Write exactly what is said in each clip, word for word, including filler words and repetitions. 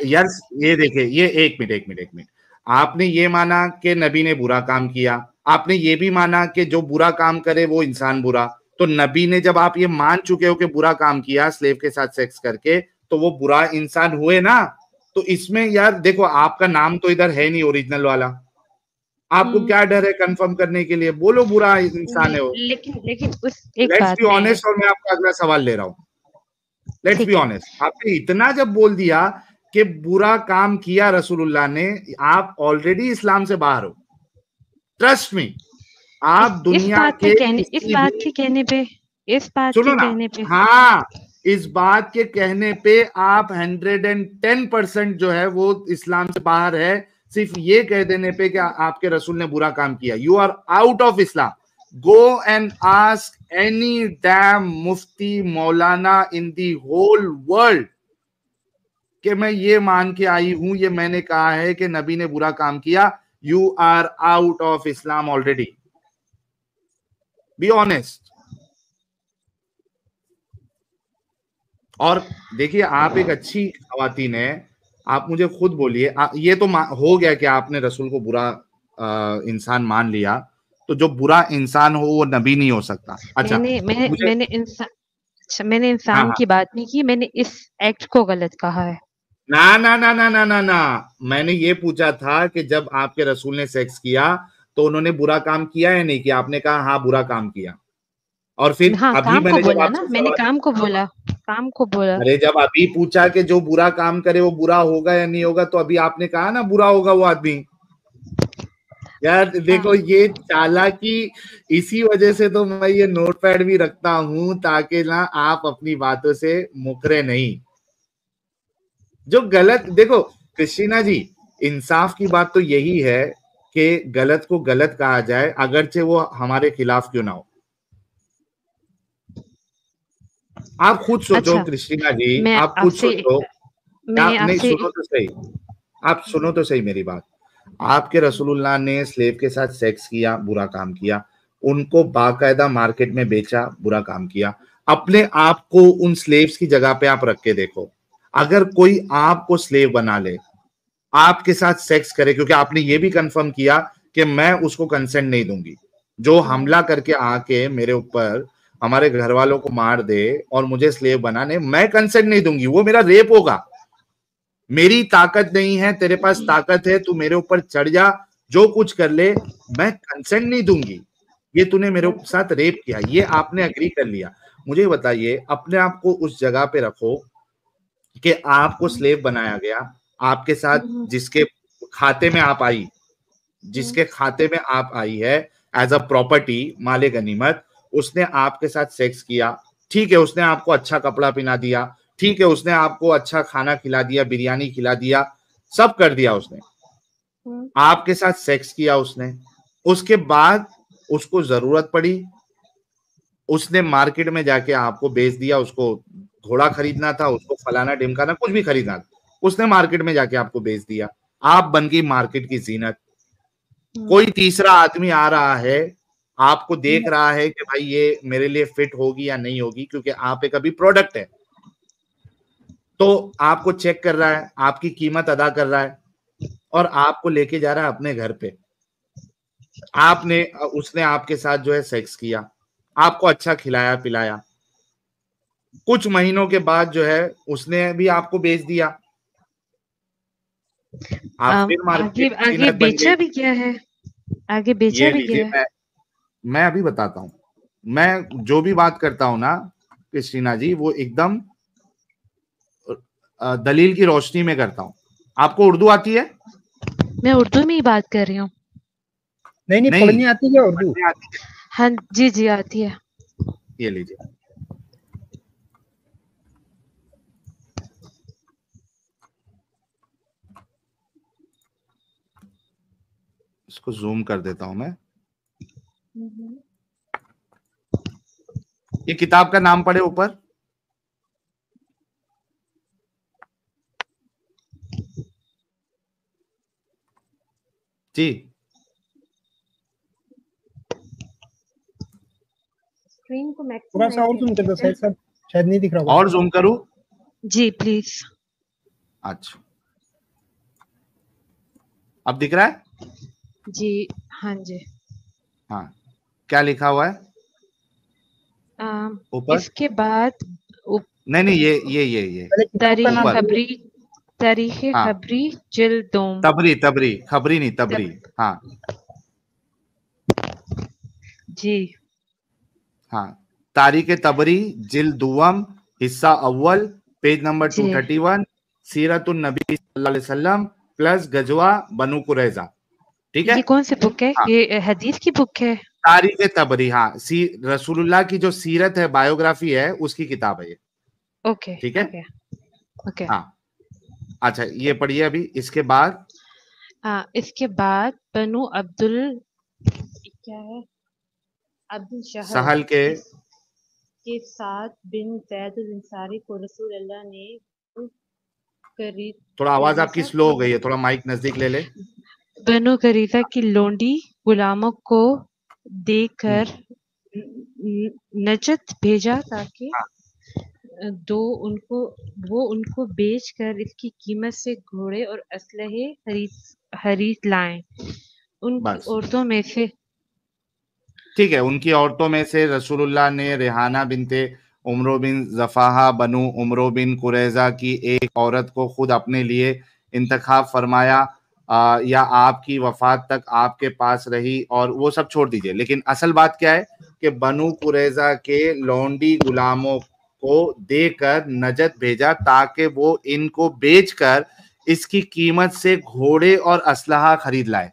यार ये देखिए, ये एक मिनट एक मिनट एक मिनट आपने ये माना कि नबी ने बुरा काम किया, आपने ये भी माना कि जो बुरा काम करे वो इंसान बुरा, तो नबी ने जब आप ये मान चुके हो कि बुरा काम किया स्लेव के साथ सेक्स करके, तो वो बुरा इंसान हुए ना। तो इसमें यार देखो, आपका नाम तो इधर है नहीं ओरिजिनल वाला, आपको क्या डर है कंफर्म करने के लिए? बोलो बुरा इंसान है वो। लेकिन लेकिन उस एक लेट्स बात बी में ऑनेस्ट, और मैं आपका अगला सवाल ले रहा हूं। लेट्स बी ऑनेस्ट, आपने इतना जब बोल दिया कि बुरा काम किया रसूलुल्लाह ने, आप ऑलरेडी इस्लाम से बाहर हो। ट्रस्ट मी, आप इस, दुनिया इस बात के कहने, इस किसी बात भी, के कहने पे इस बात सुनो के ना, कहने पे हाँ, इस बात के कहने पे आप हंड्रेड एंड टेन परसेंट जो है वो इस्लाम से बाहर है। सिर्फ ये कह देने पे कि आपके रसूल ने बुरा काम किया, you are out of Islam. Go and ask any damn मुफ्ती मौलाना इन दी होल वर्ल्ड कि मैं ये मान के आई हूं, ये मैंने कहा है कि नबी ने बुरा काम किया। You are out of Islam already. Be honest. और देखिए, आप एक अच्छी खवातीन है, आप मुझे खुद बोलिए, ये तो हो गया कि आपने रसूल को बुरा आ, इंसान मान लिया, तो जो बुरा इंसान हो वो नबी नहीं हो सकता। अच्छा, मैंने मैंने मुझे मैंने इंसान अच्छा मैंने इंसान हाँ, हाँ, की बात नहीं की, मैंने इस एक्ट को गलत कहा है। ना ना ना ना ना ना ना मैंने ये पूछा था कि जब आपके रसूल ने सेक्स किया तो उन्होंने बुरा काम किया या नहीं किया? आपने कहा हाँ बुरा काम किया। और फिर हाँ, अभी काम को मैंने जब बोला ना, आपसे मैंने सवाल, काम को बोला काम को बोला अरे जब अभी पूछा कि जो बुरा काम करे वो बुरा होगा या नहीं होगा, तो अभी आपने कहा ना बुरा होगा वो आदमी। यार देखो, ये चालाकी, इसी वजह से तो मैं ये नोट पैड भी रखता हूं ताकि ना आप अपनी बातों से मुकरे नहीं। जो गलत, देखो क्रिस्टीना जी, इंसाफ की बात तो यही है कि गलत को गलत कहा जाए, अगरचे वो हमारे खिलाफ क्यों ना हो। आप खुद सोचो अच्छा, क्रिस्टीना जी, मैं आप खुद आपसे सोचो। मैं आप नहीं, आपसे सुनो तो सही, आप सुनो तो सही मेरी बात। आपके रसूलुल्लाह ने स्लेव के साथ सेक्स किया, बुरा काम किया, उनको बाकायदा मार्केट में बेचा, बुरा काम किया। अपने आप को उन स्लेव्स की जगह पे आप रख के देखो, अगर कोई आपको स्लेव बना ले, आपके साथ सेक्स करे, क्योंकि आपने ये भी कंफर्म किया कि मैं उसको कंसेंट नहीं दूंगी, जो हमला करके आके मेरे ऊपर हमारे घर वालों को मार दे और मुझे स्लेव बनाने, मैं कंसेंट नहीं दूंगी, वो मेरा रेप होगा। मेरी ताकत नहीं है, तेरे पास ताकत है, तू मेरे ऊपर चढ़ जा, जो कुछ कर ले, मैं कंसेंट नहीं दूंगी। ये तूने मेरे साथ रेप किया, ये आपने अग्री कर लिया। मुझे बताइए, अपने आप को उस जगह पे रखो कि आपको स्लेव बनाया गया, आपके साथ जिसके खाते में आप आई, जिसके खाते में आप आई है एज अ प्रॉपर्टी, माले गनीमत, उसने आपके साथ सेक्स किया। ठीक है, उसने आपको अच्छा कपड़ा पहना दिया, ठीक है, उसने आपको अच्छा खाना खिला दिया, बिरयानी खिला दिया, सब कर दिया उसने, आपके साथ सेक्स किया उसने। उसके बाद उसको जरूरत पड़ी, उसने मार्केट में जाके आपको बेच दिया। उसको घोड़ा खरीदना था, उसको फलाना ढिमकाना कुछ भी खरीदना था, उसने मार्केट में जाके आपको बेच दिया। आप बन गई मार्केट की जीनत। कोई तीसरा आदमी आ रहा है, आपको देख रहा है कि भाई ये मेरे लिए फिट होगी या नहीं होगी, क्योंकि आप एक अभी प्रोडक्ट है, तो आपको चेक कर रहा है, आपकी कीमत अदा कर रहा है और आपको लेके जा रहा है अपने घर पे। आपने उसने आपके साथ जो है सेक्स किया, आपको अच्छा खिलाया पिलाया, कुछ महीनों के बाद जो है उसने भी आपको बेच दिया, आप फिर आगे मार्केट की आगे जीनत बन गई। बेचा भी क्या है आगे बेचा ये भी लीजिए, गया है मैं मैं अभी बताता हूं। मैं जो भी बात करता हूं ना क्रिस्टीना जी, वो एकदम दलील की रोशनी में करता हूं। आपको उर्दू आती है? मैं उर्दू में ही बात कर रही हूँ। नहीं नहीं, नहीं, पढ़नी आती है उर्दू? आती है। हाँ जी जी आती है। ये लीजिए, इसको जूम कर देता हूं मैं। ये किताब का नाम पढ़े ऊपर, जी स्क्रीन को थोड़ा सा और जूम कर दो, शायद शायद नहीं दिख रहा होगा। और जूम करूं? जी प्लीज। अच्छा, अब दिख रहा है? जी हाँ जी। हाँ, क्या लिखा हुआ है अम, ऊपर? इसके बाद उप- नहीं नहीं, ये ये ये ये पहले किताब का तारीख नाम ऊपर। खबरी तारीख हाँ, खबरी जिल्द दोम तबरी तबरी खबरी नहीं तबरी। हाँ जी हाँ, तारीख तबरी जिल्द दुवम हिस्सा अव्वल पेज नंबर जी टू थर्टी वन सीरतुन नबी सल्लल्लाहु अलैहि वसल्लम प्लस गजवा बनु कुरैजा। ठीक है? ये कौन सी बुक है? हाँ, ये हदीस की बुक है? तारीख तबरी, हाँ, सी रसूलुल्लाह की जो सीरत है, बायोग्राफी है, उसकी किताब है ये। ओके ठीक है? Okay okay. हाँ, अच्छा ये पढ़िए अभी। इसके बाद हाँ, इसके बाद बनु अब्दुल क्या है अब्दुल शहल सहल के इस, के साथ बिन जैद अंसारी को रसूल अल्लाह ने करी थोड़ा आवाज आपकी करीजा स्लो हो की गई है, थोड़ा माइक नजदीक ले ले। बनु करीजा की लोंडी गुलामों को देकर हम्म, न- न- नजत भेजा ताकि हाँ, दो उनको वो उनको बेचकर इसकी कीमत से घोड़े और असलहे खरीद खरीद लाएं। उनकी बस औरतों में से ठीक है। उनकी औरतों में से रसूलुल्लाह ने रेहाना बिनते उमरो बिन जफाहा बनु उमरो बिन कुरैजा की एक औरत को खुद अपने लिए इंतखाब फरमाया, आ, या आपकी वफात तक आपके पास रही, और वो सब छोड़ दीजिए। लेकिन असल बात क्या है कि बनु कुरैजा के लौंडी गुलामों को देकर नजत भेजा ताकि वो इनको बेचकर इसकी कीमत से घोड़े और असलहा खरीद लाए।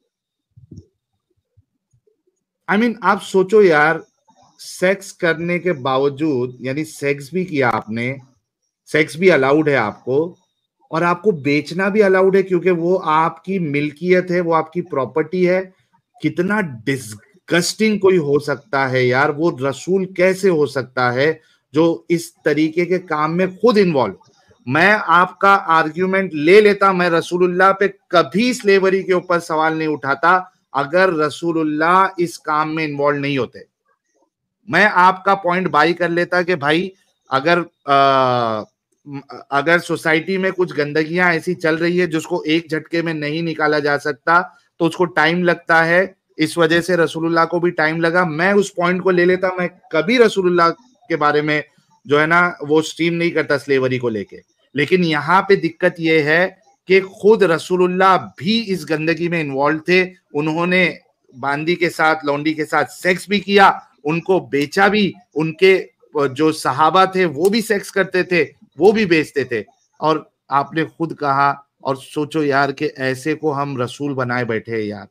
आई I मीन mean, आप सोचो यार, सेक्स करने के बावजूद, यानी सेक्स भी किया आपने, सेक्स भी अलाउड है आपको, और आपको बेचना भी अलाउड है क्योंकि वो आपकी मिल्कियत है, वो आपकी प्रॉपर्टी है। कितना डिस्गस्टिंग कोई हो सकता है यार, वो रसूल कैसे हो सकता है जो इस तरीके के काम में खुद इन्वॉल्व। मैं आपका आर्ग्यूमेंट ले लेता, मैं रसूलुल्लाह पे कभी स्लेवरी के ऊपर सवाल नहीं उठाता अगर रसूलुल्लाह इस काम में इन्वॉल्व नहीं होते। मैं आपका पॉइंट बाई कर लेता कि भाई अगर आ, अगर सोसाइटी में कुछ गंदगियां ऐसी चल रही है जिसको एक झटके में नहीं निकाला जा सकता तो उसको टाइम लगता है, इस वजह से रसूलुल्लाह को भी टाइम लगा, मैं उस पॉइंट को ले लेता। मैं कभी रसूलुल्लाह के बारे में जो है ना वो स्ट्रीम नहीं करता स्लेवरी को लेके। लेकिन यहाँ पे दिक्कत ये है कि खुद रसूलुल्लाह भी इस गंदगी में इन्वॉल्व थे। उन्होंने बांदी के साथ, लौंडी के साथ सेक्स भी किया, उनको बेचा भी, उनके जो सहाबा थे वो भी सेक्स करते थे, वो भी बेचते थे। और आपने खुद कहा, और सोचो यार कि ऐसे को हम रसूल बनाए बैठे हैं यार।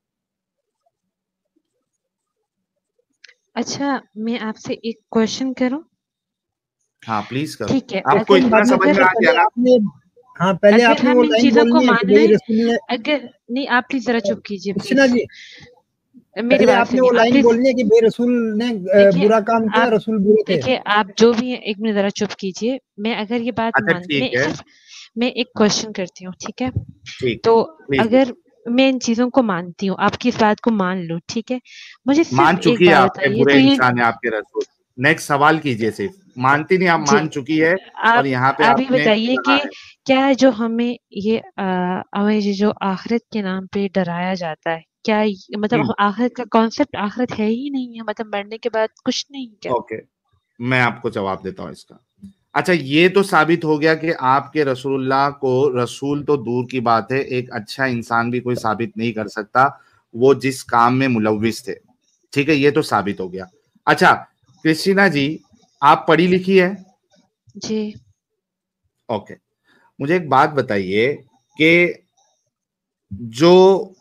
अच्छा, मैं आपसे एक क्वेश्चन करूं? हाँ प्लीज करो। ठीक है, आपको अगर इतना समझ में आ पहले गया ना? आपने हाँ पहले अगर आपने हम वो इन लाइन चीजों को बोलनी है मान कि भाई लें, रसूल ने अगर नहीं, आप प्लीज जरा चुप कीजिए कृष्णा प्लीज, जी मेरी पहले बात आपने वो सुनिए आप लाइन प्लीज। बोलनी है कि भाई रसूल ने अ, देखिए बुरा काम किया, आप रसूल बुरे थे। देखिए आप जो भी हैं, एक मिनट जरा चुप कीजिए। मैं अगर ये बात अच्छा मान ठीक मैं है, सिर्फ मैं एक हाँ क्वेश्चन करती हूँ, ठीक है? ठीक, तो प्लीज। अगर मैं इन चीजों को मानती हूँ, आपकी इस बात को मान लो, ठीक है? मुझे मान सिर्फ एक चुकी है बात आपके बताइए, बुरे तो ये इंसान है आपके रसूल। नेक्स्ट सवाल कीजिए, सिर्फ मानती नहीं, आप जी, मान चुकी है। और आप यहाँ पे आप ये आपने बताइए कहा कि है, क्या जो हमें ये अ, हमें ये जो आखिरत के नाम पे डराया जाता है, क्या ये- मतलब हम्म, हम आखिरत का कॉन्सेप्ट आखिरत है ही नहीं है, मतलब मरने के बाद कुछ नहीं क्या? ओके, मैं आपको जवाब देता हूँ इसका। अच्छा, ये तो साबित हो गया कि आपके रसूलुल्लाह को, रसूल तो दूर की बात है, एक अच्छा इंसान भी कोई साबित नहीं कर सकता वो जिस काम में मुलव्विस थे। ठीक है, ये तो साबित हो गया। अच्छा क्रिस्टीना जी, आप पढ़ी लिखी है? जी ओके, मुझे एक बात बताइए कि जो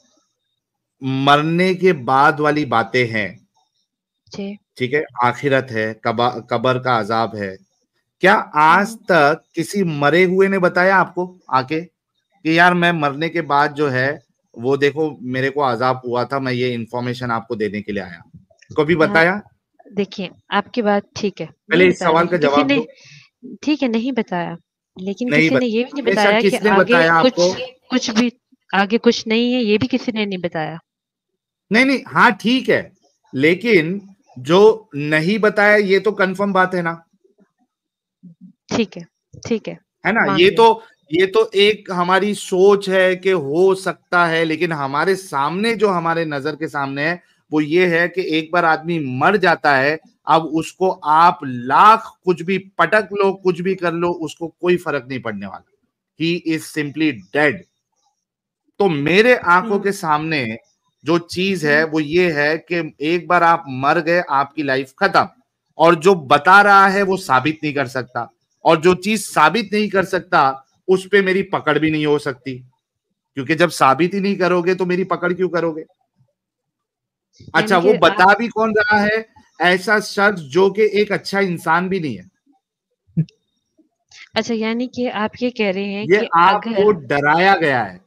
मरने के बाद वाली बातें हैं, जी ठीक है, आखिरत है, कबा कब्र का अजाब है, क्या आज हम्म, तक किसी मरे हुए ने बताया आपको आके कि यार मैं मरने के बाद जो है वो देखो मेरे को अजाब हुआ था, मैं ये इंफॉर्मेशन आपको देने के लिए आया? कभी हाँ, बताया? देखिए आपकी बात ठीक है, पहले नहीं इस बताया, सवाल का लेकिन किसी जवाब ने दो। ठीक है नहीं बताया, लेकिन नहीं किसी बत, ने ये भी नहीं हमेशा बताया कि किसने आगे बताया कुछ आपको? कुछ भी आगे कुछ नहीं है, ये भी किसी ने नहीं बताया। नहीं नहीं, हाँ ठीक है, लेकिन जो नहीं बताया ये तो कंफर्म बात है ना, ठीक है, ठीक है, है ना? मान ये लिया। तो ये तो एक हमारी सोच है कि हो सकता है, लेकिन हमारे सामने जो हमारे नजर के सामने है वो ये है कि एक बार आदमी मर जाता है, अब उसको आप लाख कुछ भी पटक लो, कुछ भी कर लो, उसको कोई फर्क नहीं पड़ने वाला। He is simply dead. तो मेरे आंखों के सामने जो चीज है वो ये है कि एक बार आप मर गए, आपकी लाइफ खत्म। और जो बता रहा है वो साबित नहीं कर सकता, और जो चीज साबित नहीं कर सकता उस पे मेरी पकड़ भी नहीं हो सकती, क्योंकि जब साबित ही नहीं करोगे तो मेरी पकड़ क्यों करोगे? अच्छा, यानी वो कि बता आप भी कौन रहा है? ऐसा शख्स जो कि एक अच्छा इंसान भी नहीं है। अच्छा, यानी कि आप ये कह रहे हैं ये कि आपको अगर डराया गया है।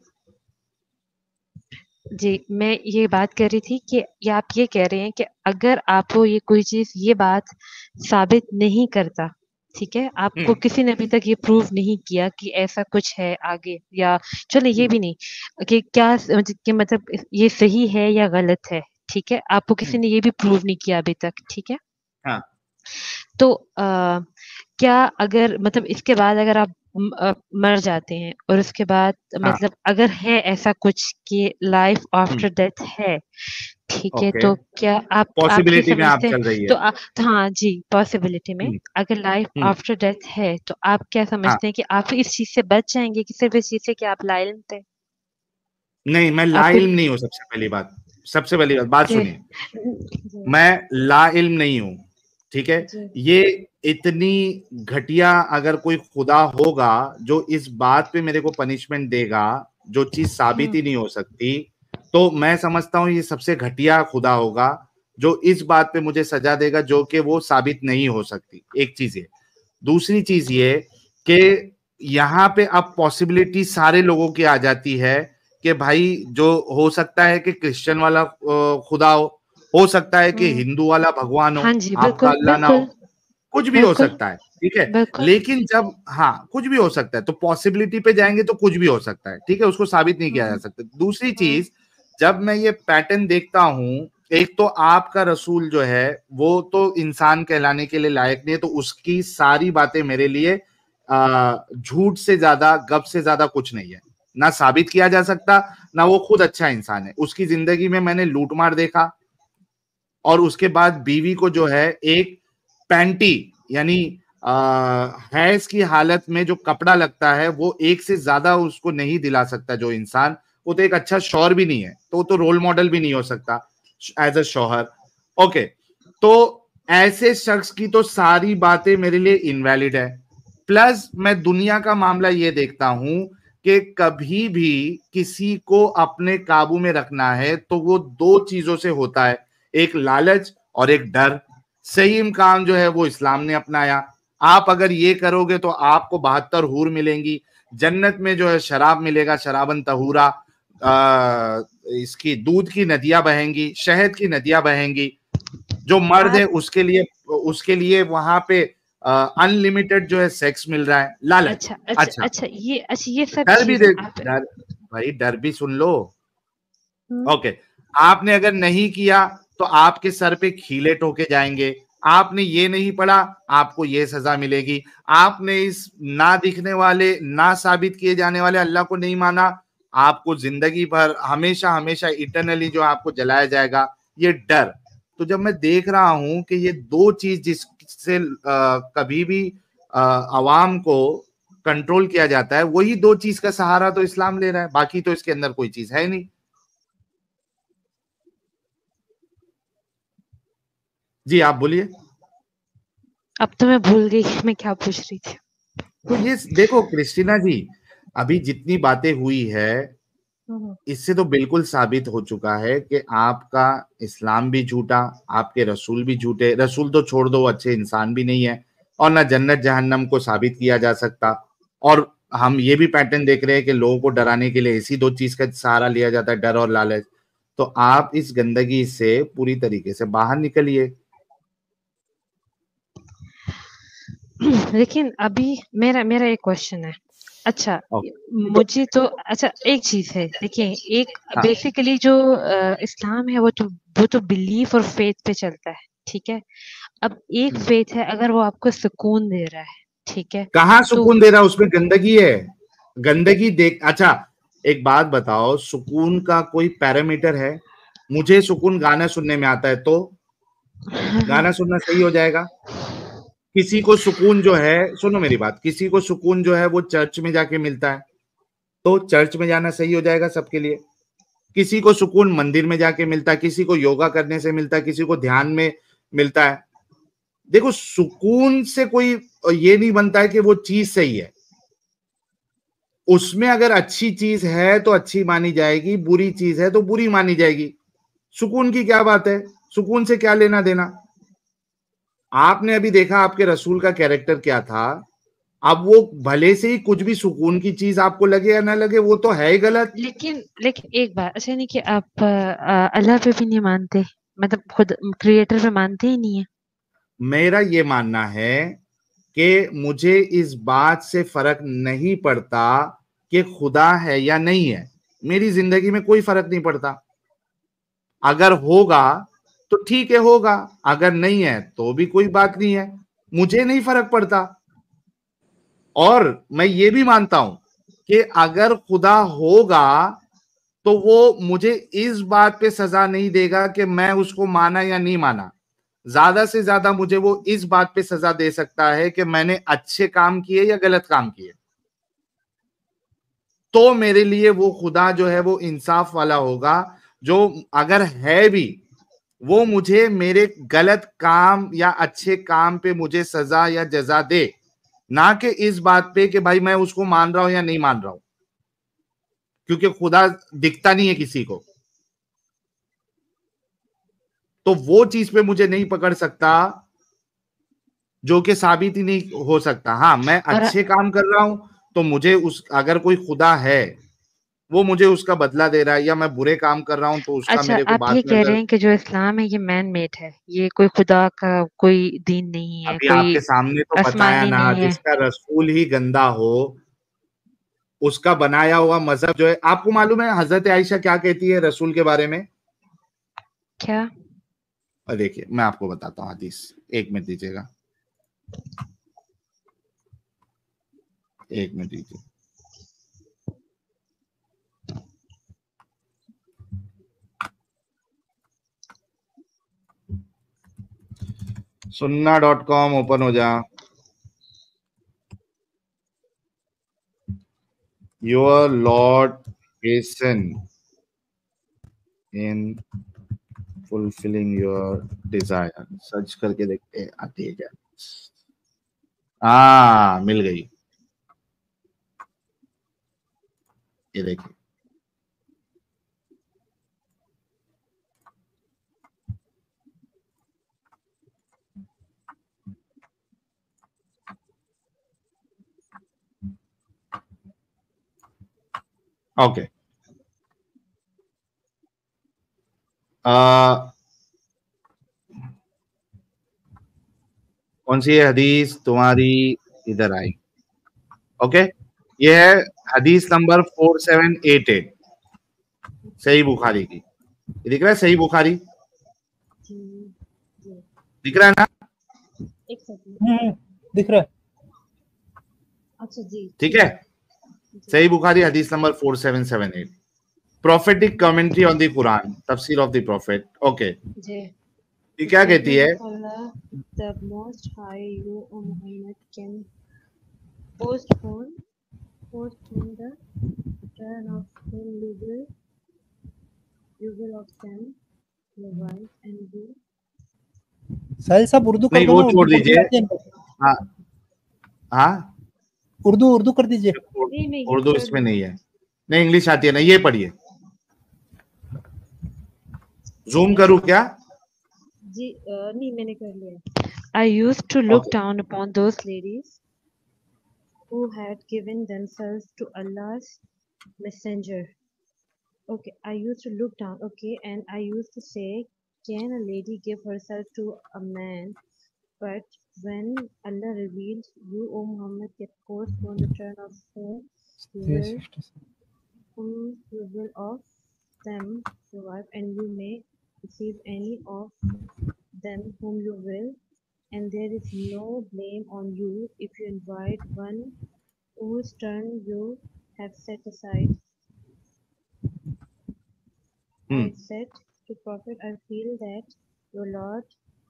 जी, मैं ये बात कर रही थी कि ये आप ये कह रहे हैं कि अगर आपको ये कोई चीज़ ये बात साबित नहीं करता, ठीक है? आपको हम्म किसी ने अभी तक ये प्रूव नहीं किया कि ऐसा कुछ है आगे, या चलो ये भी नहीं कि क्या स मतलब कि मतलब इस ये सही है या गलत है, ठीक है? आपको किसी हम्म, ने ये भी प्रूव नहीं किया अभी तक, ठीक है? हाँ तो अ, क्या अगर मतलब इसके बाद अगर आप म अ, मर जाते हैं और उसके बाद हाँ मतलब अगर है ऐसा कुछ कि लाइफ हम्म आफ्टर डेथ है, ठीक है? ओके, तो क्या आप आप ये पॉसिबिलिटी में आप समझते हैं चल रही तो है। अ, तो हाँ जी, पॉसिबिलिटी में हम्म अगर लाइफ हम्म आफ्टर डेथ है, तो आप क्या हाँ, समझते हैं कि आप इस चीज़ से बच जाएँगे कि सिर्फ़ इस चीज़ से कि आप लाइल्म थे? नहीं, मैं आपको लाइल्म नहीं हूं। सबसे पहली बात, सबसे पहली बात बात जी, सुनिए, जी, मैं लाइल्म नहीं हूं, ठीक है? जी, ये इतनी घटिया अगर कोई खुदा होगा जो इस बात पे मेरे को पनिशमेंट देगा, जो चीज साबित हुँ, ही नहीं हो सकती, तो मैं समझता हूं ये सबसे घटिया खुदा होगा जो इस बात पे मुझे सजा देगा जो कि वो साबित नहीं हो सकती। एक चीज ये। दूसरी चीज ये कि यहाँ पे अब पॉसिबिलिटी सारे लोगों की आ जाती है कि भाई जो हो सकता है कि क्रिश्चियन वाला अ, खुदा हो हो सकता है कि हुँ। हिंदू वाला भगवान हो, हाँ जी, आपका बिल्कुल, अल्लाह ना हो, बिल्कुल, कुछ भी हो बिल्कुल, सकता है, ठीक है? बिल्कुल। लेकिन जब हाँ कुछ भी हो सकता है, तो पॉसिबिलिटी पे जाएंगे तो कुछ भी हो सकता है, ठीक है? उसको साबित नहीं किया जा हुँ, सकता। दूसरी हुँ, चीज, जब मैं ये पैटर्न देखता हूं, एक तो आपका रसूल जो है वो तो इंसान कहलाने के लिए लायक नहीं है, तो उसकी सारी बातें मेरे लिए आ, झूठ से ज्यादा, गप से ज्यादा कुछ नहीं है। ना साबित किया जा सकता, ना वो खुद अच्छा इंसान है। उसकी जिंदगी में मैंने लूटमार देखा, और उसके बाद बीवी को जो है एक पैंटी, यानी हैज की हालत में जो कपड़ा लगता है वो एक से ज्यादा उसको नहीं दिला सकता जो इंसान। वो तो एक अच्छा शौहर भी नहीं है, तो वो तो रोल मॉडल भी नहीं हो सकता एज अ शौहर। ओके, तो ऐसे शख्स की तो सारी बातें मेरे लिए इनवैलिड है। प्लस मैं दुनिया का मामला ये देखता हूं कि कभी भी किसी को अपने काबू में रखना है तो वो दो चीजों से होता है, एक लालच और एक डर। सही काम जो है वो इस्लाम ने अपनाया। आप अगर ये करोगे तो आपको बहत्तर हूर मिलेंगी, जन्नत में जो है शराब मिलेगा, शराबन तहूरा, आ, इसकी दूध की नदियां बहेंगी, शहद की नदियां बहेंगी। जो मर्द है आप उसके लिए उसके लिए वहां पे अनलिमिटेड जो है सेक्स मिल रहा है। लालच। अच्छा, अच्छा, अच्छा, अच्छा, ये अच्छा ये सब डर भी चीज़ें दे, आप डर, भाई डर भी सुन लो। हुँ, ओके, आपने अगर नहीं किया तो आपके सर पे खीले ठोके जाएंगे। आपने ये नहीं पढ़ा, आपको ये सजा मिलेगी। आपने इस ना दिखने वाले, ना साबित किए जाने वाले अल्लाह को नहीं माना, आपको जिंदगी भर हमेशा हमेशा इटरनली जो आपको जलाया जाएगा। ये डर। तो जब मैं देख रहा हूं कि ये दो चीज जिससे अ, कभी भी अ, अवाम को कंट्रोल किया जाता है, वही दो चीज का सहारा तो इस्लाम ले रहा है, बाकी तो इसके अंदर कोई चीज है नहीं। जी आप बोलिए। अब तो मैं भूल गई मैं क्या पूछ रही थी। तो ये देखो क्रिस्टीना जी, अभी जितनी बातें हुई है हुँ, हुँ। इससे तो बिल्कुल साबित हो चुका है कि आपका इस्लाम भी झूठा, आपके रसूल भी झूठे। रसूल तो छोड़ दो, अच्छे इंसान भी नहीं है, और ना जन्नत जहन्नम को साबित किया जा सकता। और हम ये भी पैटर्न देख रहे हैं कि लोगों को डराने के लिए इसी दो चीज का सहारा लिया जाता है, डर और लालच। तो आप इस गंदगी से पूरी तरीके से बाहर निकलिए। लेकिन अभी मेरा मेरा एक क्वेश्चन है। अच्छा, ओके तो मुझे तो अच्छा एक चीज़ है, देखिए एक हाँ बेसिकली जो अ, इस्लाम है वो तो वो तो बिलीफ और फेथ पे चलता है, ठीक है? अब एक फेथ है अगर वो आपको सुकून दे रहा है, ठीक है? कहाँ तो सुकून दे रहा है? उसमें गंदगी है। गंदगी देख, अच्छा एक बात बताओ, सुकून का कोई पैरामीटर है? मुझे सुकून गाना सुनने में आता है, तो गाना सुनना सही हो जाएगा? किसी को सुकून जो है, सुनो मेरी बात, किसी को सुकून जो है वो चर्च में जाके मिलता है, तो चर्च में जाना सही हो जाएगा सबके लिए। किसी को सुकून मंदिर में जाके मिलता है, किसी को योगा करने से मिलता है, किसी को ध्यान में मिलता है। देखो, सुकून से कोई ये नहीं बनता है कि वो चीज सही है। उसमें अगर अच्छी चीज है तो अच्छी मानी जाएगी, बुरी चीज है तो बुरी मानी जाएगी। सुकून की क्या बात है? सुकून से क्या लेना देना? आपने अभी देखा आपके रसूल का कैरेक्टर क्या था। अब वो भले से ही कुछ भी सुकून की चीज आपको लगे या ना लगे, वो तो है ही गलत। लेकिन लेकिन एक बात, अच्छा नहीं कि आप अ, अल्लाह पे भी नहीं मानते, मतलब खुद क्रिएटर पे मानते ही नहीं है। मेरा ये मानना है कि मुझे इस बात से फर्क नहीं पड़ता कि खुदा है या नहीं है। मेरी जिंदगी में कोई फर्क नहीं पड़ता। अगर होगा तो ठीक है, होगा, अगर नहीं है तो भी कोई बात नहीं है, मुझे नहीं फर्क पड़ता। और मैं ये भी मानता हूं कि अगर खुदा होगा तो वो मुझे इस बात पे सजा नहीं देगा कि मैं उसको माना या नहीं माना। ज्यादा से ज्यादा मुझे वो इस बात पे सजा दे सकता है कि मैंने अच्छे काम किए या गलत काम किए। तो मेरे लिए वो खुदा जो है वो इंसाफ वाला होगा, जो अगर है भी वो मुझे मेरे गलत काम या अच्छे काम पे मुझे सजा या जजा दे, ना कि इस बात पे कि भाई मैं उसको मान रहा हूं या नहीं मान रहा हूं, क्योंकि खुदा दिखता नहीं है किसी को। तो वो चीज पे मुझे नहीं पकड़ सकता जो कि साबित ही नहीं हो सकता। हाँ, मैं और अच्छे काम कर रहा हूं तो मुझे उस, अगर कोई खुदा है वो मुझे उसका बदला दे रहा है, या मैं बुरे काम कर रहा हूं तो उसका अच्छा, मेरे को आप बाद ये में कह अगर, रहे हैं कि जो इस्लाम है ये मैन मेड है, ये कोई खुदा का कोई दीन नहीं है, अभी कोई आपके सामने तो बताया आसमानी ना, नहीं है। जिसका रसूल ही गंदा हो उसका बनाया हुआ मजहब जो है। आपको मालूम है हजरत आयशा क्या कहती है रसूल के बारे में? क्या? और देखिए मैं आपको बताता हूँ हदीस, एक मिनट दीजिएगा, एक मिनट दीजिए। सुन्ना डॉट कॉम ओपन हो जा। Your lord hastens in fulfilling your desire, search करके देखते हैं आती है क्या। हाँ, मिल गई, ये देखिए। ओके, कौन सी है हदीस तुम्हारी इधर आई? ओके, ये है हदीस number four seven eight eight, सही बुखारी की। ये दिख रहा है सही बुखारी? दिख रहा है ना? एक सेकंड। हम्म, दिख रहा है। अच्छा जी, ठीक है, सही बुखारी हदीस number four seven seven eight, prophetic commentary on the Quran, tafsir of the prophet. Okay, जी। ये The क्या कहती है? statement of Allah, the Most High, you, O Muhammad, can postpone, postpone the turn of whom you will, you will of them, your wife, and you. साहिल साहब उर्दू कर नहीं दो वो ना, छोड़ उर्दू पढ़ती दीजिए। आती है इनको। हाँ हाँ, उर्दू उर्दू कर दीजिए। नहीं नहीं, ये उर्दू कर इसमें दो। नहीं है, नहीं इंग्लिश आती है ना, ये पढ़िए। जूम करूं क्या? जी अ, नहीं, मैंने कर लिया। I used to look okay, down upon those ladies who had given themselves to Allah's messenger. Okay, I used to look down. Okay, and I used to say, can a lady give herself to a man? But when Allah revealed, you, O Muhammad, get postpone the turn of whom you will, whom you will of them your wife, and you may receive any of them whom you will, and there is no blame on you if you invite one whose turn you have set aside. Hmm. I said to Prophet, I feel that your Lord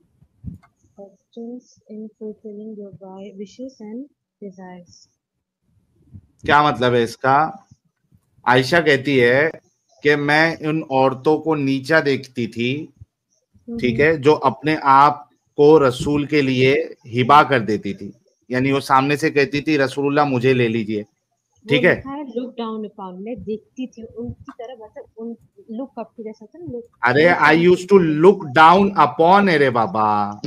hastens in fulfilling your wi- wishes and desires. क्या मतलब है इसका? आयशा कहती है कि मैं उन औरतों को नीचा देखती थी, ठीक Mhm. है, जो अपने आप को रसूल के लिए हिबा कर देती थी, यानी वो सामने से कहती थी रसूलुल्लाह मुझे ले लीजिए, वो ठीक है। लिखा है look down upon, मैं देखती थी उनकी तरफ, मतलब उन look up की जैसा था ना, look अरे look I down used to करती थी। लुक डाउन अपॉन, अरे बाबा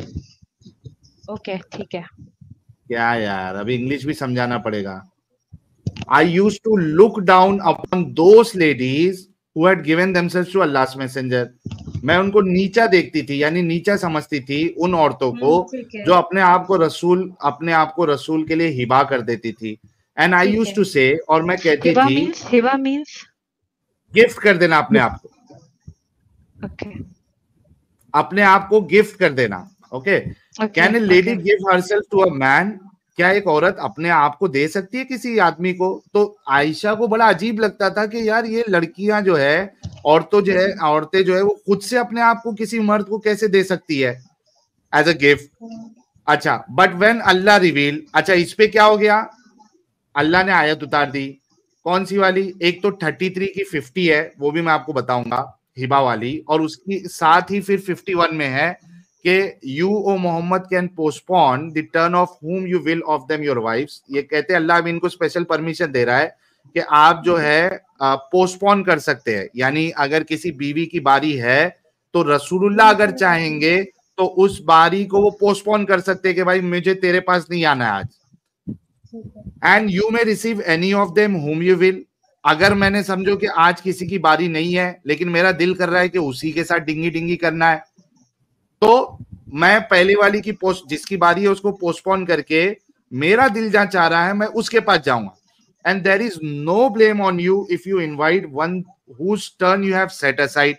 ओके ठीक है। क्या यार, अभी इंग्लिश भी समझाना पड़ेगा। I used to look down upon those ladies who had given themselves to Allah's messenger. मैं उनको नीचा देखती थी, यानी नीचा समझती थी उन औरतों को हम्म, ठीक है जो अपने आप को रसूल अपने आप को रसूल के लिए हिबा कर देती थी। एंड आई ठीक यूज है। टू से, और मैं कहती हिबा थी मीन्स हिबा मीन्स गिफ्ट कर देना अपने आप को, ओके अपने आप को गिफ्ट कर देना। Okay, can a lady give herself to a man? क्या एक औरत अपने आप को दे सकती है किसी आदमी को? तो आयशा को बड़ा अजीब लगता था कि यार ये लड़कियां जो है, औरतों जो है, औरतें जो है, वो खुद से अपने आप को किसी मर्द को कैसे दे सकती है एज अ गिफ्ट। अच्छा, बट व्हेन अल्लाह रिवील, अच्छा इस पे क्या हो गया, अल्लाह ने आयत उतार दी। कौन सी वाली? एक तो थर्टी थ्री की फिफ्टी है, वो भी मैं आपको बताऊंगा, हिबा वाली, और उसकी साथ ही फिर फिफ्टी वन में है कि you O Mohammed can postpone the turn of whom you will of them your wives. ये कहते हैं अल्लाह भी इनको स्पेशल परमिशन दे रहा है कि आप जो है पोस्टपोन कर सकते हैं, यानी अगर किसी बीवी की बारी है तो रसूलुल्लाह अगर चाहेंगे तो उस बारी को वो पोस्टपोन कर सकते हैं कि भाई मुझे तेरे पास नहीं आना है आज। And you may receive any of them whom you will. अगर मैंने समझो कि आज किसी की बारी नहीं है लेकिन मेरा दिल कर रहा है कि उसी के साथ डिंगी डिंगी करना है, तो मैं पहले वाली की पोस्ट जिसकी बारी है उसको पोस्टपोन करके मेरा दिल जहां चाह रहा है मैं उसके पास जाऊंगा। And there is no blame on you if you invite one whose turn you have set aside.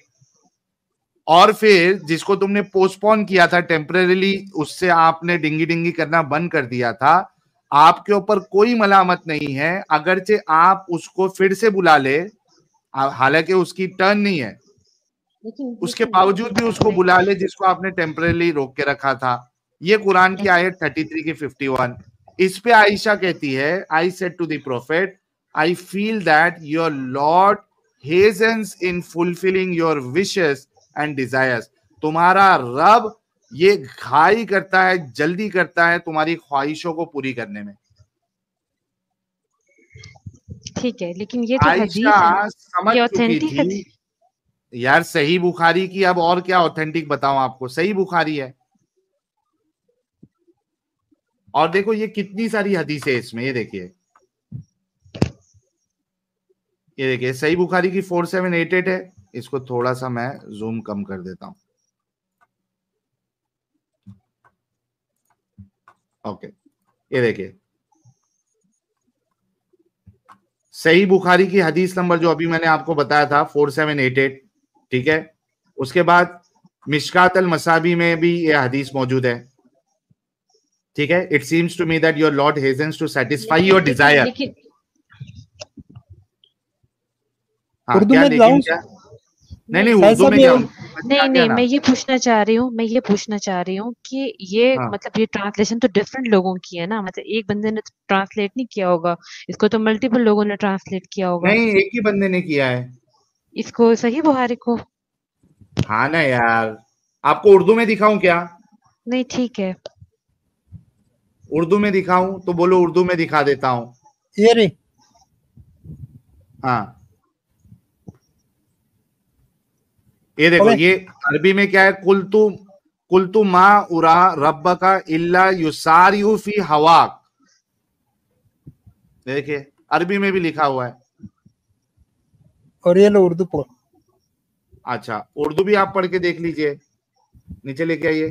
और फिर जिसको तुमने पोस्टपोन किया था टेम्परेरीली, उससे आपने डिंगी डिंगी करना बंद कर दिया था, आपके ऊपर कोई मलामत नहीं है, अगरचे आप उसको फिर से बुला ले, हालांकि उसकी टर्न नहीं है, लेकिन उसके लेकिन बावजूद भी उसको बुला ले जिसको आपने टेम्परेली रोक के रखा था। ये कुरान की आयत थर्टी थ्री की फिफ्टी वन। इस पे आयशा कहती है, I said to the prophet, I feel that your lord hastens in fulfilling your wishes and desires. तुम्हारा रब ये घाई करता है, जल्दी करता है तुम्हारी ख्वाहिशों को पूरी करने में। ठीक है, लेकिन ये जो हदीस आयशा है समझ ये चुकी ऑथेंटिक थी हदीस। यार, सही बुखारी की, अब और क्या ऑथेंटिक बताऊं आपको, सही बुखारी है। और देखो ये कितनी सारी हदीसें इसमें, ये देखिए, ये देखिए सही बुखारी की फोर सेवन एट एट है। इसको थोड़ा सा मैं जूम कम कर देता हूं। ओके, ये देखिए सही बुखारी की हदीस नंबर जो अभी मैंने आपको बताया था फोर सेवन एट एट, ठीक है। उसके बाद मिशकात अल मसाबी में भी ये हदीस मौजूद है, ठीक है। It seems to me that your lord hastens to satisfy your desire. लेकिन हाँ उर्दू क्या, में लेकिन लाऊं? क्या? नहीं नहीं, साहिल उर्दू साहब में ये क्या, नहीं नहीं, ना मैं ये पूछना चाह रही हूँ मैं ये पूछना चाह रही हूँ कि ये हाँ मतलब ये ट्रांसलेशन तो डिफरेंट लोगों की है ना, मतलब एक बंदे ने ट्रांसलेट नहीं किया होगा इसको, तो मल्टीपल लोगों ने ट्रांसलेट किया होगा नहीं, एक ही बंदे ने किया है। इसको, सही बुहारी को। हाँ ना यार, आपको उर्दू में दिखाऊं क्या? नहीं ठीक है। उर्दू में दिखाऊं तो बोलो, उर्दू में दिखा देता हूं। ये रे, हाँ ये देखो, पढ़े। ये अरबी में क्या है, कुलतु कुलतु मा उरा रब्बा का इल्ला युसारियु फी हवाक। देखिए अरबी में भी लिखा हुआ है। और ये लो उर्दू पढ़ो। अच्छा, उर्दू भी आप पढ़ के देख लीजिए, नीचे लेके आइए।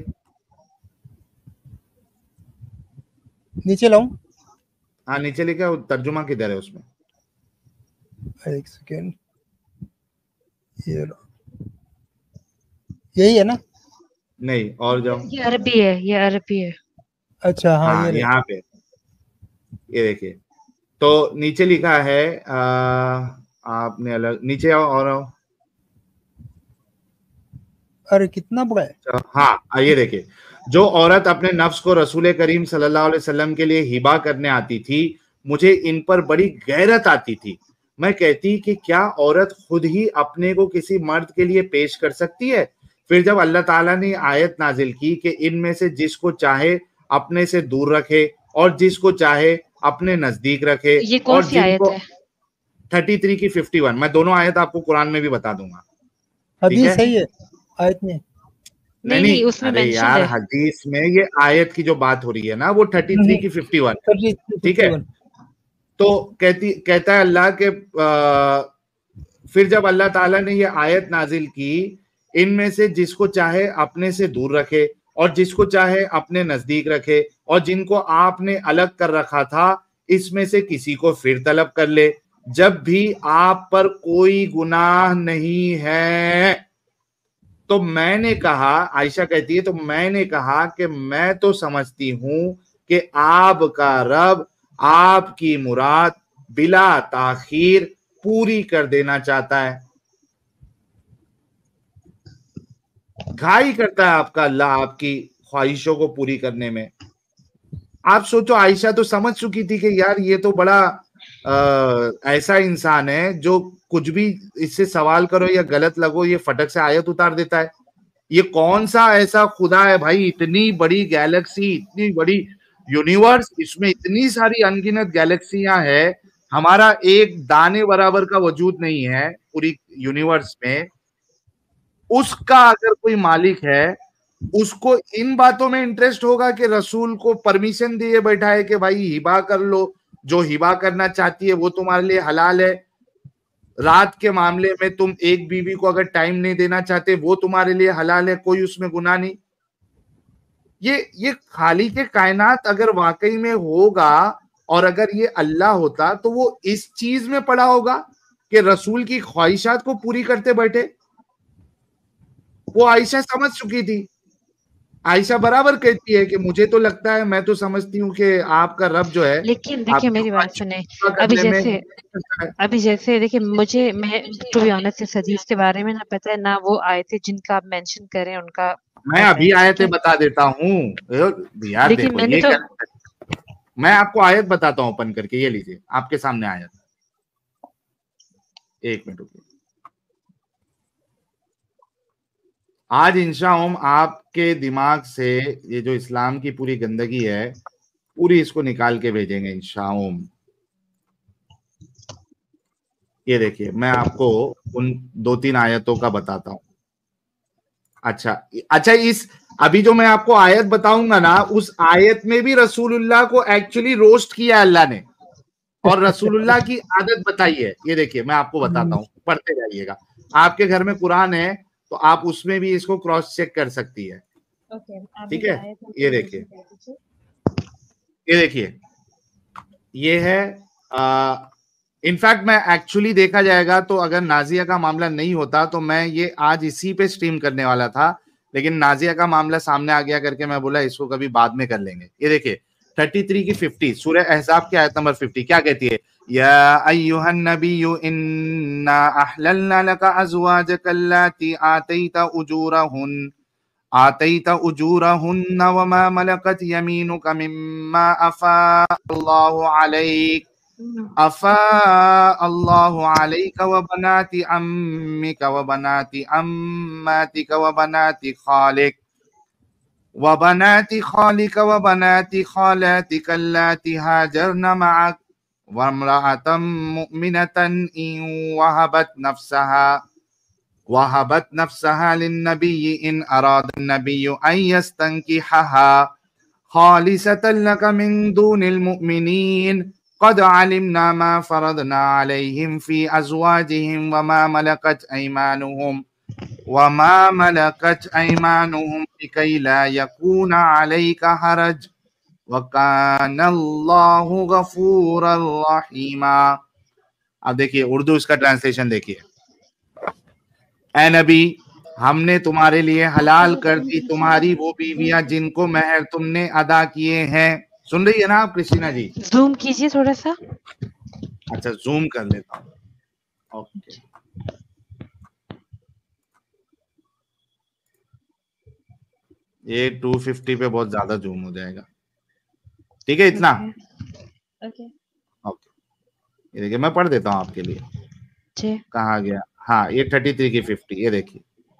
नीचे लाऊं? हाँ नीचे लेके आओ, तर्जुमा किधर है उसमें? एक सेकेंड, ये लो, यही है ना? नहीं, और जाओ। ये अरबी है, ये अरबी है। अच्छा हाँ, हाँ ये रे। यहाँ पे ये देखिए, तो नीचे लिखा है आ, आपने अलग नीचे आओ और आओ। अरे कितना बड़ा है। हाँ आइए देखिए, जो औरत अपने नफ्स को रसूल करीम सल्लल्लाहु अलैहि वसल्लम के लिए हिबा करने आती थी, मुझे इन पर बड़ी गैरत आती थी। मैं कहती कि क्या औरत खुद ही अपने को किसी मर्द के लिए पेश कर सकती है? फिर जब अल्लाह ताला ने आयत नाजिल की कि इनमें से जिसको चाहे अपने से दूर रखे और जिसको चाहे अपने नजदीक रखे, ये कौन और सी आयत जिनको है? थर्टी थ्री की फिफ्टी वन, मैं दोनों आयत आपको कुरान में भी बता दूंगा। ठीक हदीस है? सही है आयत में। नहीं नहीं नहीं उसमें अरे मेंशन यार है। हदीस में ये आयत की जो बात हो रही है ना वो थर्टी थ्री की फिफ्टी वन, ठीक है? तो कहती कहता है अल्लाह के आ, फिर जब अल्लाह ताला ने ये आयत नाजिल की, इनमें से जिसको चाहे अपने से दूर रखे और जिसको चाहे अपने नजदीक रखे, और जिनको आपने अलग कर रखा था इसमें से किसी को फिर तलब कर ले, जब भी आप पर कोई गुनाह नहीं है। तो मैंने कहा, आयशा कहती है, तो मैंने कहा कि मैं तो समझती हूं कि आपका रब आपकी मुराद बिला ताखीर पूरी कर देना चाहता है। घाई करता है आपका अल्लाह आपकी ख्वाहिशों को पूरी करने में। आप सोचो, आयशा तो समझ चुकी थी कि यार ये तो बड़ा आ, ऐसा इंसान है जो कुछ भी इससे सवाल करो या गलत लगो ये फटक से आयत उतार देता है। ये कौन सा ऐसा खुदा है भाई, इतनी बड़ी गैलेक्सी, इतनी बड़ी यूनिवर्स, इसमें इतनी सारी अनगिनत गैलेक्सियां हैं, हमारा एक दाने बराबर का वजूद नहीं है पूरी यूनिवर्स में। उसका अगर कोई मालिक है, उसको इन बातों में इंटरेस्ट होगा कि रसूल को परमिशन दिए बैठा है कि भाई हिबा कर लो, जो हिबा करना चाहती है वो तुम्हारे लिए हलाल है। रात के मामले में तुम एक बीवी को अगर टाइम नहीं देना चाहते वो तुम्हारे लिए हलाल है, कोई उसमें गुनाह नहीं। ये ये खाली के कायनात अगर वाकई में होगा और अगर ये अल्लाह होता तो वो इस चीज में पड़ा होगा कि रसूल की ख्वाहिशात को पूरी करते बैठे। वो आयशा समझ चुकी थी। आयशा बराबर कहती है कि मुझे तो लगता है, मैं तो समझती हूँ कि आपका रब जो है, लेकिन देखिए मेरी बात सुने, पूरा अभी करने में जैसे अभी जैसे देखिए मुझे मैं टू बी ऑनेस्ट इस हदीस के बारे में ना पता है ना वो आयतें जिनका आप मेंशन कर रहे हैं उनका मैं पता अभी है, आयतें ठीक है? बता देता हूँ यार। लेकिन देखो मैंने ये तो क्या, मैं आपको आयत बताता हूँ ओपन करके, ये लीजिए आपके सामने आयत। एक मिनट रुकिए। आज इंशाअल्लाह आपके दिमाग से ये जो इस्लाम की पूरी गंदगी है पूरी इसको निकाल के भेजेंगे इंशाअल्लाह। ये देखिए मैं आपको उन दो तीन आयतों का बताता हूं। अच्छा अच्छा, इस अभी जो मैं आपको आयत बताऊंगा ना, उस आयत में भी रसूलुल्लाह को एक्चुअली रोस्ट किया अल्लाह ने और रसूलुल्लाह की आदत बताई है। ये देखिए मैं आपको बताता हूँ, पढ़ते जाइएगा। आपके घर में कुरान है तो आप उसमें भी इसको क्रॉस चेक कर सकती है। Okay, ठीक अभी है, आयत नंबर ये देखिए, mention कर दीजिए। ये देखिए, ये है इनफैक्ट मैं एक्चुअली देखा जाएगा तो अगर नाजिया का मामला नहीं होता तो मैं ये आज इसी पे स्ट्रीम करने वाला था, लेकिन नाजिया का मामला सामने आ गया करके मैं बोला इसको कभी बाद में कर लेंगे। ये देखिए थर्टी थ्री की फिफ्टी, सूरह अहज़ाब की आयत नंबर फिफ्टी क्या कहती है? या अय्युहन नबिय्यु इन्ना अहललना लका अज़वाजक अल्लाती आतैता उजूरहुन आतैता उजूरहुन वमा मलकत यमीनुका मिम्मा अफा अल्लाहु अलैक अफा अल्लाहु अलैका व बनाती अम्मिका व बनाती अम्मातिका व बनाती खालिक व बनाती खालिका व बनाती खालातिका अल्लाती हाजरन मअक व इम्रअतन मुमिनतन इन वहबत नफ्सहा वहबत नफ्सहा लिन्नबिय्यि इन अरादा अन्नबिय्यु अन यस्तंकिहहा खालिसतन लका मिन दूनिल मुमिनीन क़द अलिमना मा फ़रदना अलैहिम फ़ी अज़वाजिहिम वमा मलकत ऐमानुहुम वमा मलकत ऐमानुहुम लिकै ला यकूना अलैका हरज व काना अल्लाहु गफूरर रहीमा। अब देखिए उर्दू इसका ट्रांसलेशन देखिए। ऐ नबी, हमने तुम्हारे लिए हलाल कर दी तुम्हारी वो बीवियां जिनको महर तुमने अदा किए हैं, सुन रही है ना आप क्रिस्टीना जी? जूम कीजिए थोड़ा सा। अच्छा जूम कर लेता हूँ। ओके ये टू फिफ्टी पे बहुत ज्यादा जूम हो जाएगा, ठीक है इतना? ओके ओके ये देखिए मैं पढ़ देता हूँ आपके लिए। जी कहाँ गया? हाँ ये थर्टी थ्री की फिफ्टी, ये देखिए।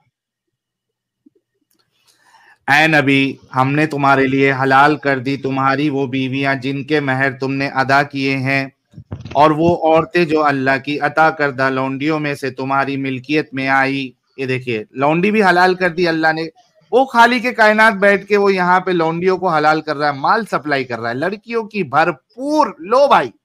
ऐ नबी, हमने तुम्हारे लिए हलाल कर दी तुम्हारी वो बीवियां जिनके महर तुमने अदा किए हैं, और वो औरतें जो अल्लाह की अता करदा लौंडियों में से तुम्हारी मिल्कियत में आई। ये देखिए लौंडी भी हलाल कर दी अल्लाह ने। वो खाली के कायनात बैठ के वो यहाँ पे लौंडियों को हलाल कर रहा है, माल सप्लाई कर रहा है, लड़कियों की भरपूर। लो भाई